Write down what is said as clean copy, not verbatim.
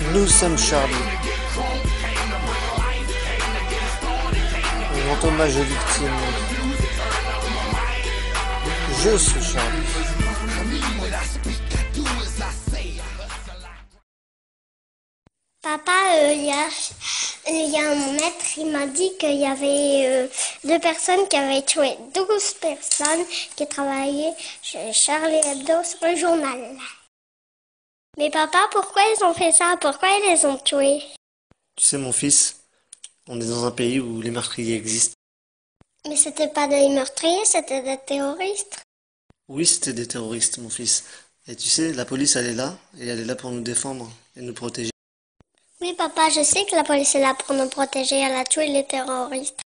Nous sommes Charlie. On rend hommage aux victimes. Je suis Charlie. Papa, il y a un maître, il m'a dit qu'il y avait 2 personnes qui avaient tué 12 personnes qui travaillaient chez Charlie Hebdo sur le journal. Mais papa, pourquoi ils ont fait ça? Pourquoi ils les ont tués? Tu sais, mon fils, on est dans un pays où les meurtriers existent. Mais c'était pas des meurtriers, c'était des terroristes. Oui, c'était des terroristes, mon fils. Et tu sais, la police, elle est là, et elle est là pour nous défendre et nous protéger. Oui, papa, je sais que la police est là pour nous protéger, elle a tué les terroristes.